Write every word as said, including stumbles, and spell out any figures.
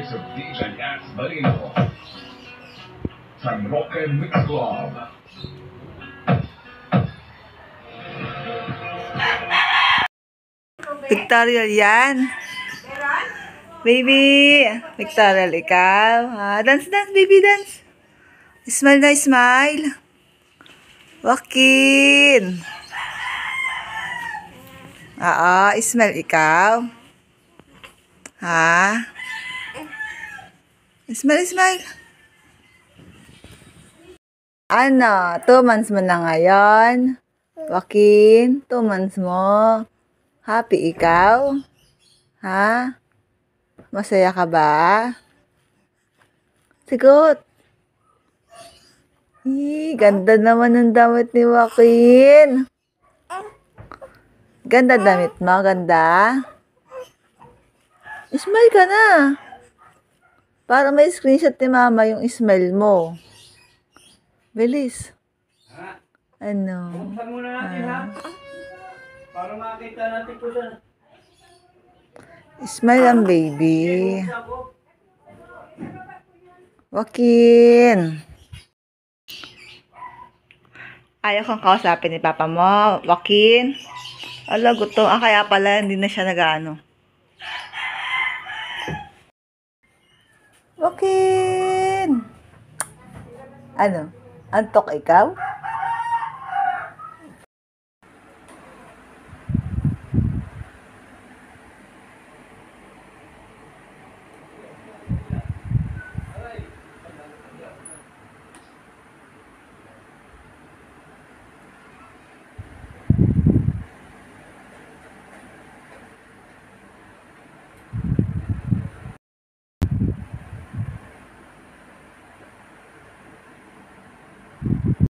voice of D J S Marino. San Roque Mix Club. Pictorial yan. Baby. Pictorial ikaw. Ah, dance, dance, baby, dance. Smile na, smile. Joaquin. Oo, smile ikaw. Ha? Smile, smile. Ano, two months mo na ngayon. Joaquin, two months mo. Happy ikaw? Ha? Masaya ka ba? Sigot. Ih, ganda naman ng damit ni Joaquin. Ganda damit mo, ganda. Smile ka na. Para may screenshot ni mama yung smile mo. Bilis. Ano? Buksan muna natin, ha? Para makita natin po siya. Smile ang baby. Joaquin. Ayaw kang kausapin ni papa mo, Joaquin. Ala, gutom. Ah, kaya pala hindi na siya nag-ano. Joaquin. Ano? Antok ikaw?